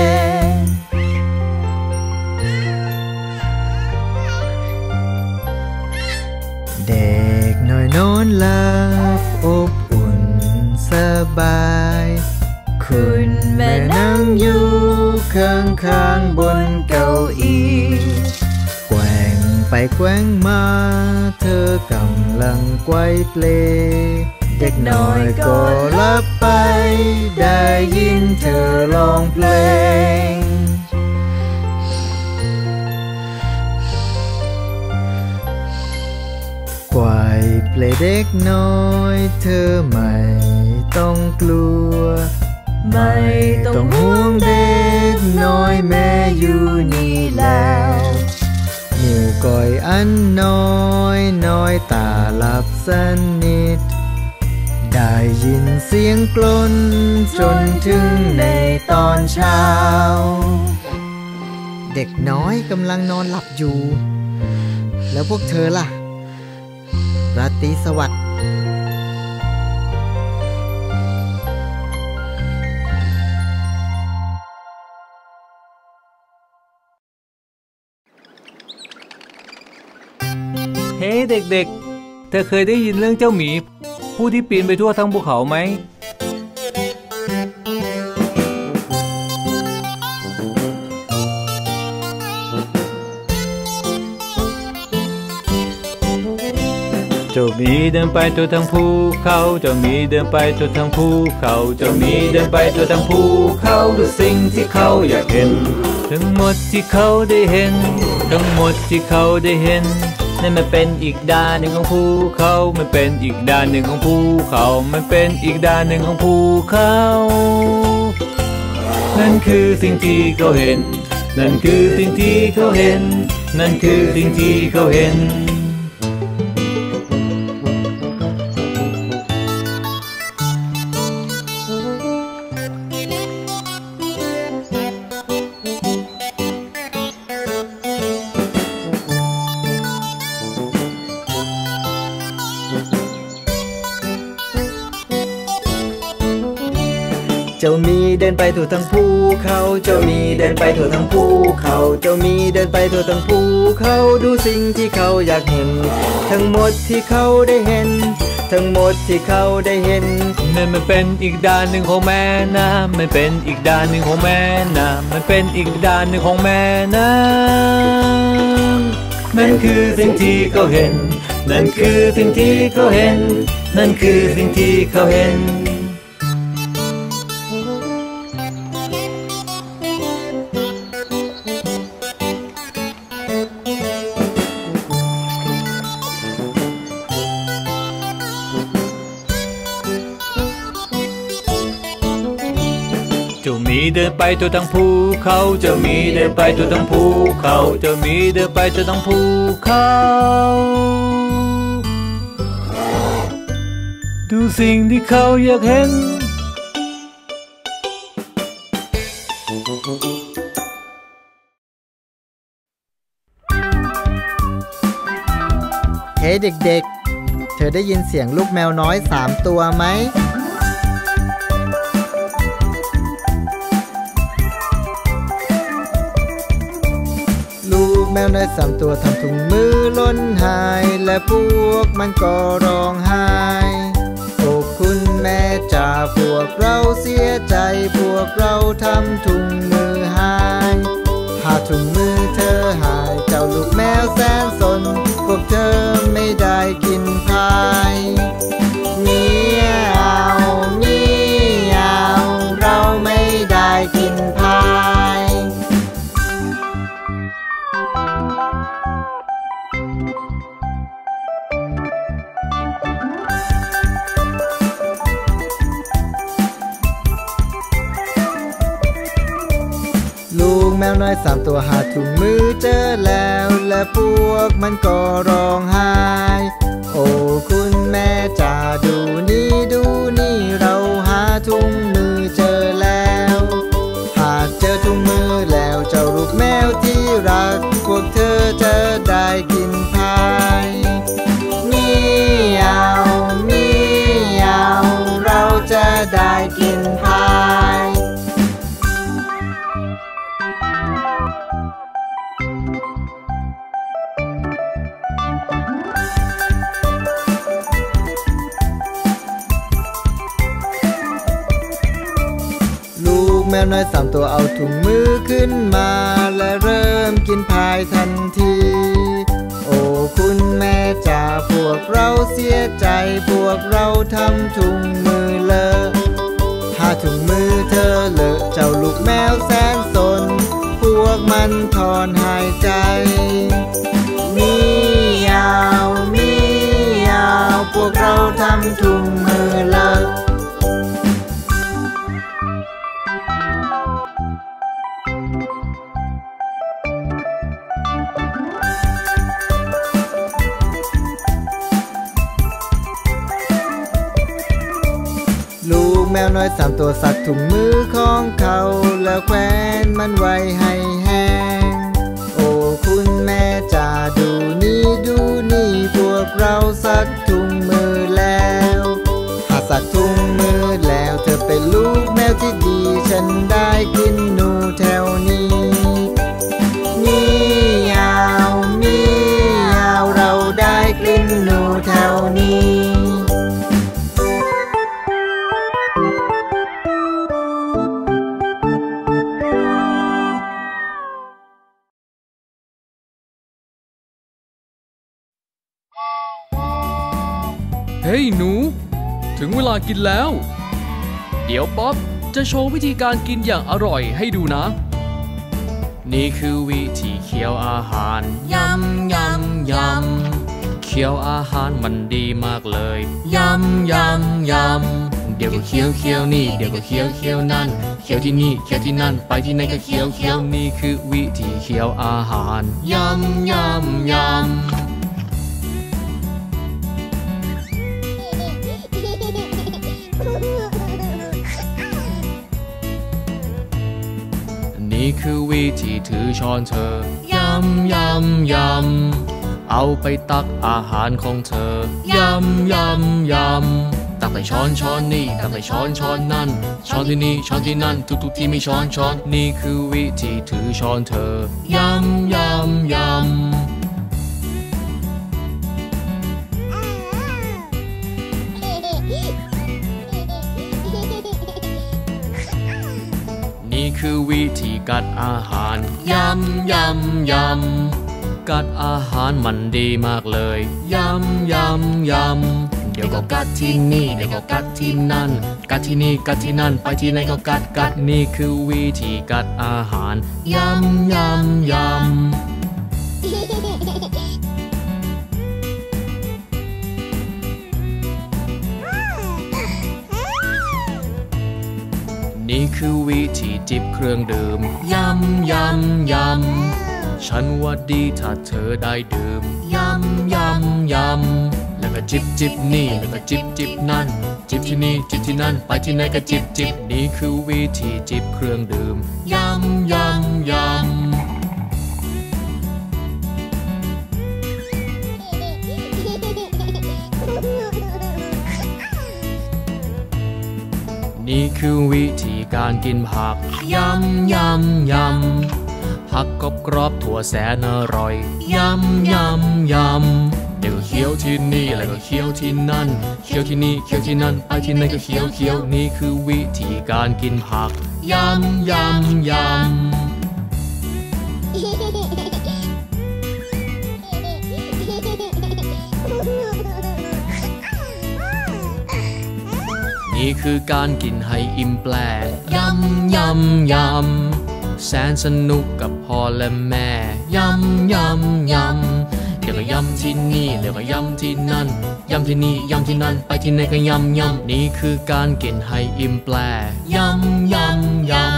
เด็กน้อยนอนหลับอบอุ่นสบายคุณแม่นั่งอยู่ข้างๆบนเก้าอี้แกว่งไปแกว่งมาเธอกำลังไกวเปลเด็กน้อยก็หลับไปได้ยินเธอร้องเพลงควายเปลเด็กน้อยเธอไม่ต้องกลัวไม่ต้องห่วงเด็กน้อยแม่อยู่นี่แล้วนิ้วก้อยอันน้อยตาหลับสนิทได้ยินเสียงกลนจนถึงในตอนเช้าเด็กน้อยกำลังนอนหลับอยู่แล้วพวกเธอล่ะราตรีสวัสดิ์เฮ้เด็กๆเธอเคยได้ยินเรื่องเจ้าหมีผู้ที่ปีนไปทั่วทั้งภูเขาไหมเจ้าหมีเดินไปทั่วทั้งภูเขาเจ้าหมีเดินไปทั่วทั้งภูเขาเจ้าหมีเดินไปทั่วทั้งภูเขาดูสิ่งที่เขาอยากเห็นทั้งหมดที่เขาได้เห็นทั้งหมดที่เขาได้เห็นนั่นมันเป็นอีกด้านหนึ่งของภูเขามันเป็นอีกด้านหนึ่งของภูเขามันเป็นอีกด้านหนึ่งของภูเขานั่นคือสิ่งที่เขาเห็นนั่นคือสิ่งที่เขาเห็นนั่นคือสิ่งที่เขาเห็นเจ้ามีเดินไปทั่วทั้งภูเขาเจ้ามีเดินไปทั่วทั้งภูเขาเจ้ามีเดินไปทั่วทั้งภูเขาดูสิ่งที่เขาอยากเห็นทั้งหมดที่เขาได้เห็นทั้งหมดที่เขาได้เห็นนั่นมันเป็นอีกด้านหนึ่งของแม่น้ำมันเป็นอีกด้านหนึ่งของแม่น้ำมันเป็นอีกด้านหนึ่งของแม่น้ำนั่นคือสิ่งที่เขาเห็นนั่นคือสิ่งที่เขาเห็นนั่นคือสิ่งที่เขาเห็น จจ้าหมีเดินไปทั่วทั้งภูเขาเจ้าหมีเดินไปทั่วทั้งภูเขาเจ้าหมีเดินไปทั่วทั้งภูเขาดูสิ่งที่เขาอยากเห็นเฮ้เด็กๆเธอได้ยินเสียงลูกแมวน้อย3 ตัวไหมลูกแมวน้อย3 ตัวทำถุงมือล้นหายและพวกมันก็ร้องไห้โอ้คุณแม่จ๋าพวกเราเสียใจพวกเราทำถุงมือหายหากถุงมือเธอหายเจ้าลูกแมวแสนสนพวกเธอไม่ได้กินพายเมียวเมียวเราไม่ได้กินพายลูกแมวน้อย3 ตัวหาถุงมือเจอแล้วและพวกมันก็ร้องไห้โอ้คุณแม่จ๋าดูนี่เราหาถุงมือเจอแล้วหากเจอถุงมือแล้วเจ้าลูกแมวที่รักพวกเธอจะได้กินพายเมียวเมียวเราจะได้กินพายแมวน้อย3 ตัวเอาถุงมือขึ้นมาและเริ่มกินพายทันทีโอ้คุณแม่จ๋าพวกเราเสียใจพวกเราทำถุงมือเลอะถ้าถุงมือเธอเลอะเจ้าลูกแมวแสนสนพวกมันถอนหายใจเมียวเมียวพวกเราทำถุงมือเลอะลูกแมวน้อย3 ตัวสักถุงมือของเขาแล้วแขวนมันไว้ให้แห้งโอ้คุณแม่จ๋าดูนี่พวกเราสักถุงมือแล้วหากสักถุงมือแล้วเธอเป็นลูกแมวที่ดีฉันได้กินหนูแถวนี้เมียวเมียวเราได้กินหนูแถวนี้เฮ้ยหนูถึงเวลากินแล้วเดี๋ยวป๊อปจะโชว์วิธีการกินอย่างอร่อยให้ดูนะนี่คือวิธีเคี้ยวอาหารยำเคี้ยวอาหารมันดีมากเลยยำเดี๋ยวก็เคี้ยวนี่เดี๋ยวก็เคี้ยวนั่นเคี้ยวที่นี่เคี้ยวที่นั่นไปที่ไหนก็เคี้ยวนี่คือวิธีเคี้ยวอาหารยำนี่คือวิธีถือช้อนเธอยำเอาไปตักอาหารของเธอยำตักไปช้อนนี่ตักไปช้อนนั่นช้อนที่นี่ช้อนที่นั่นทุกที่มีช้อนนี่คือวิธีถือช้อนเธอยำนี่คือวิธีกัดอาหารยำกัดอาหารมันดีมากเลยยำเดี๋ยวก็กัดที่นี่เดี๋ยวก็กัดที่นั่นกัดที่นี่กัดที่นั่นไปที่ไหนก็กัดนี่คือวิธีกัดอาหารยำนี่นี่คือวิธีจิบเครื่องดื่มยำยำยำฉันว่าดีถ้าเธอได้ดื่มยำยำยำแล้วก็จิบจิบนี่แล้วก็จิบจิบนั่นจิบที่นี่จิบที่นั่นไปที่ไหนก็จิบจิบนี่คือวิธีจิบเครื่องดื่มยำยำยำนี่คือวิธีการกินผักยำยำยำผักกรอบถั่วแสนอร่อยยำยำยำเดี๋ยวเคี้ยวที่นี่แล้วก็เคี้ยวที่นั่นเคี้ยวที่นี่เคี้ยวที่นั่นไปที่ไหนก็เคี้ยวเคี้ยวนี่คือวิธีการกินผักยำยำยำนี่คือการกินให้อิ่มแปลกยำยำยำแสนสนุกกับพ่อและแม่ยำยำยำเดี๋ยวก็ยำที่นี่เดี๋ยวก็ยำที่นั่นยำที่นี่ยำที่นั่นไปที่ไหนก็ยำยำนี่คือการกินให้อิ่มแปลกยำยำยำ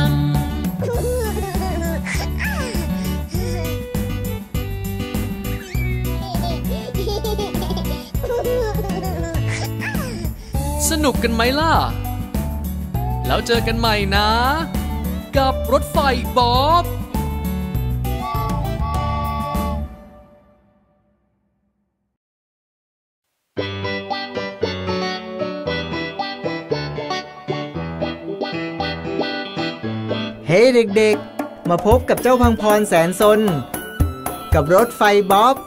สนุกกันไหมล่ะแล้วเจอกันใหม่นะกับรถไฟบ๊อบเฮ้ เด็กๆมาพบกับเจ้าพังพรแสนซนกับรถไฟบ๊อบ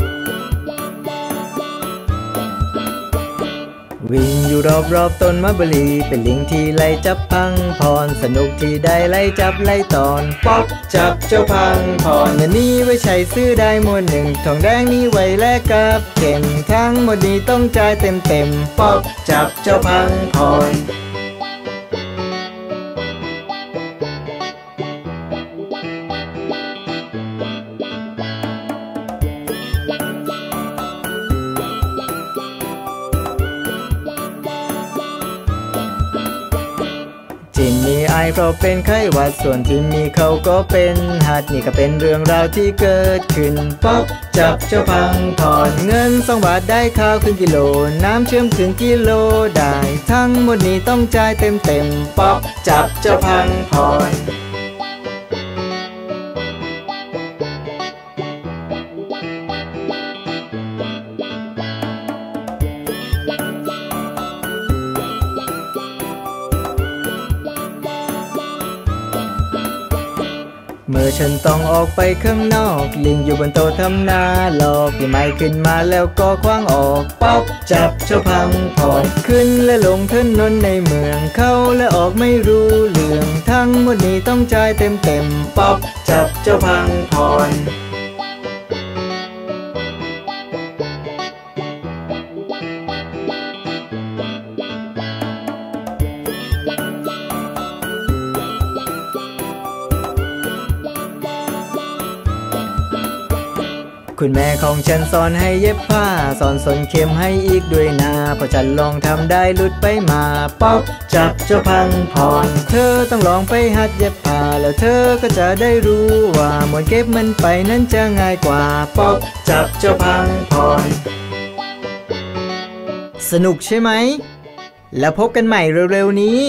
วิ่งอยู่รอบต้นมะบลีเป็นลิงที่ไล่จับพังพรสนุกที่ได้ไล่จับไล่ตอนป๊อบจับเจ้าพังพรเงินนี้ไว้ใช้ซื้อได้หมดหนึ่งทองแดงนี้ไว้แลกกับเข็มทั้งหมดนี้ต้องจ่ายเต็มป๊อบจับเจ้าพังพรเพราะเป็นไข้หวัดส่วนที่มีเขาก็เป็นหัดนี่ก็เป็นเรื่องราวที่เกิดขึ้นป๊อบจับเจ้าพังพรเงิน2 บาทได้ข้าวครึ่งกิโลน้ำเชื่อมถึงกิโลได้ทั้งหมดนี้ต้องจ่ายเต็มป๊อบจับเจ้าพังพรเมื่อฉันต้องออกไปข้างนอกลิงอยู่บนโต๊ะทำนาหลอกที่ไม่ขึ้นมาแล้วก็คว้างออกป๊อบจับเจ้าพังพรขึ้นและลงถนนในเมืองเข้าและออกไม่รู้เรื่องทั้งหมดนี้ต้องจ่ายเต็มป๊อบจับเจ้าพังพรคุณแม่ของฉันสอนให้เย็บผ้าสอนสนเข็มให้อีกด้วยนะพอฉันลองทำได้หลุดไปมาป๊อบจับเจ้าพังพรเธอต้องลองไปหัดเย็บผ้าแล้วเธอก็จะได้รู้ว่าม้วนเก็บมันไปนั้นจะง่ายกว่าป๊อบจับเจ้าพังพรสนุกใช่ไหมแล้วพบกันใหม่เร็วๆนี้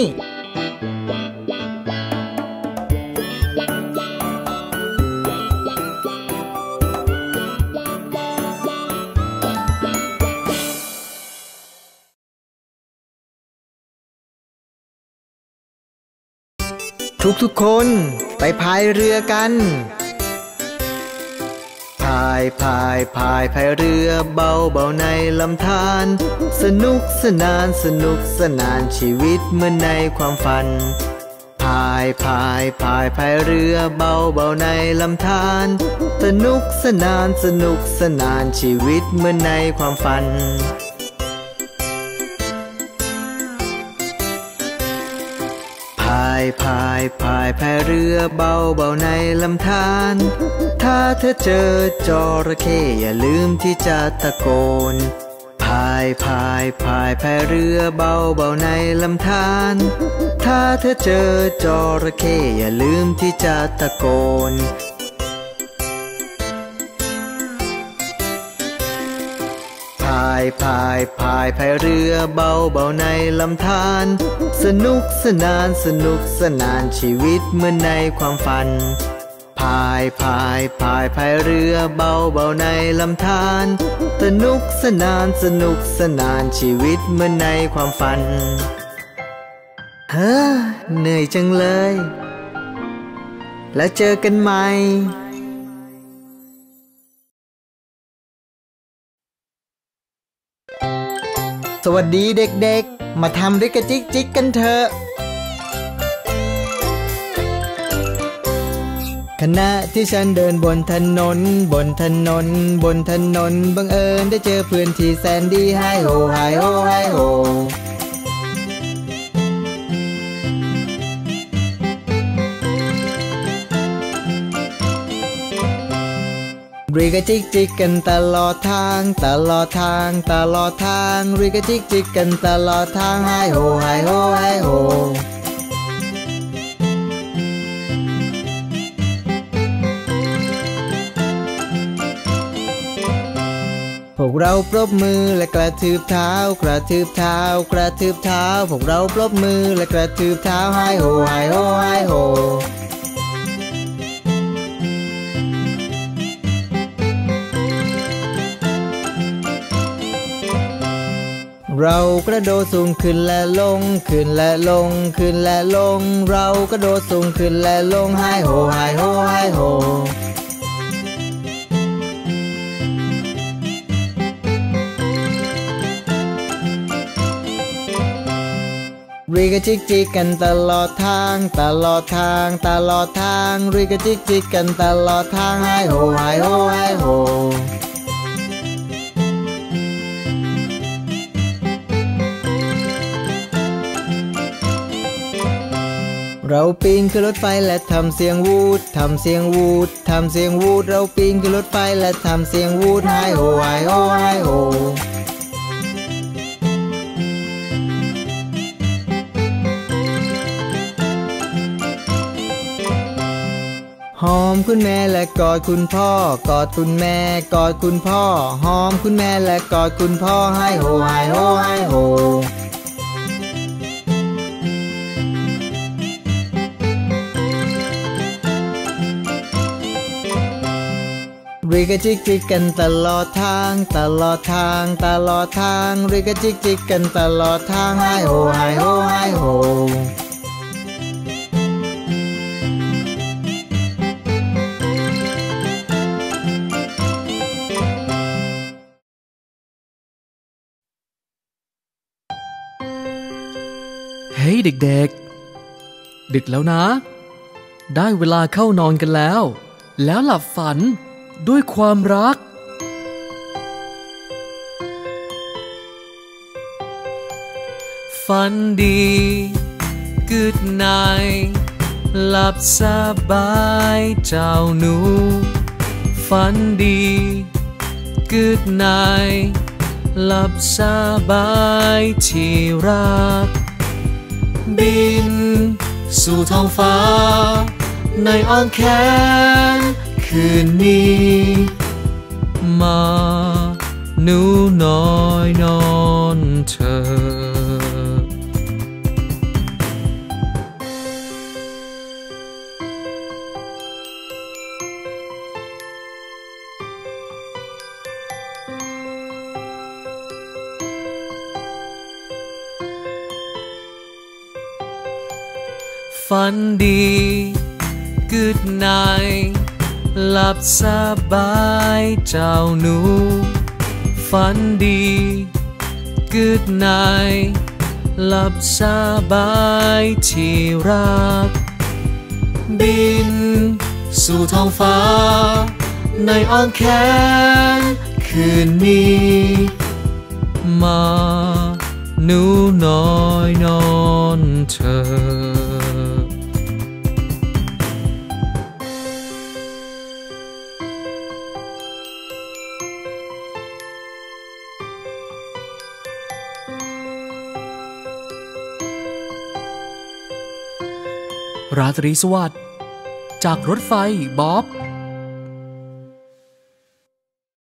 ทุกคนไปพายเรือกันพายเรือเบาในลำธารสนุกสนานชีวิตเหมือนในความฝันพายเรือเบาในลำธารสนุกสนานชีวิตเหมือนในความฝันพายเรือเบาในลำธารถ้าเธอเจอจระเข้อย่าลืมที่จะตะโกนพายเรือเบาในลำธารถ้าเธอเจอจระเข้อย่าลืมที่จะตะโกนพายพายพายพายเรือเบาเบาในลำธารสนุกสนานสนุกสนานชีวิตเหมือนในความฝันพายพายพายพายเรือเบาเบาในลำธารสนุกสนานสนุกสนานชีวิตเหมือนในความฝันเฮ้อเหนื่อยจังเลยแล้วเจอกันใหม่สวัสดีเด็กๆมาทำริกะจิกจิกกันเถอะขณะที่ฉันเดินบนถนนบนถนนบนถนนบังเอิญได้เจอเพื่อนที่แสนดีไฮโฮไฮโฮไฮโฮริกะจิกจิกกันตลอดทางตลอดทางตลอดทางริกะจิกจิกกันตลอดทางไฮโฮไฮโฮไฮโฮพวกเราปรบมือและกระทืบเท้ากระทืบเท้ากระทืบเท้าพวกเราปรบมือและกระทืบเท้าไฮโฮไฮโฮไฮโฮเรากระโดดสูงขึ้นและลงขึ้นและลงขึ้นและลงเรากระโดดสูงขึ้นและลงไฮโฮไฮโฮไฮโฮริกะจิกจิกกันตลอดทางตลอดทางตลอดทางริกะจิกจิกกันตลอดทางไฮโฮไฮโฮไฮโฮเราปีนขึ้นรถไฟและทำเสียงวูดทำเสียงวูดทำเสียงวูดเราปีนขึ้นรถไฟและทำเสียงวูดไฮโฮไฮโฮไฮโฮหอมคุณแม่และกอดคุณพ่อกอดคุณแม่กอดคุณพ่อหอมคุณแม่และกอดคุณพ่อไฮโฮไฮโฮไฮโฮริกะจิกจิกกันตลอดทางตลอดทางตลอดทางริกะจิกจิกกันตลอดทางไฮโฮไฮโฮไฮโฮเฮ้ยเด็กๆดึกแล้วนะได้เวลาเข้านอนกันแล้วหลับฝันด้วยความรักฝันดี Good night หลับสบายเจ้าหนูฝันดี Good night หลับสบายที่รักบินสู่ท้องฟ้าในอ้อมแขนคืนนี้มาหนูน้อยนอนเธอฝันดี Good night หลับสบายเจ้าหนูฝันดี Good night หลับสบายที่รักบินสู่ท้องฟ้าในอ้อมแขนคืนนี้มาหนูน้อยนอนเธอราตรีสวัสดิ์จากรถไฟบ๊อบ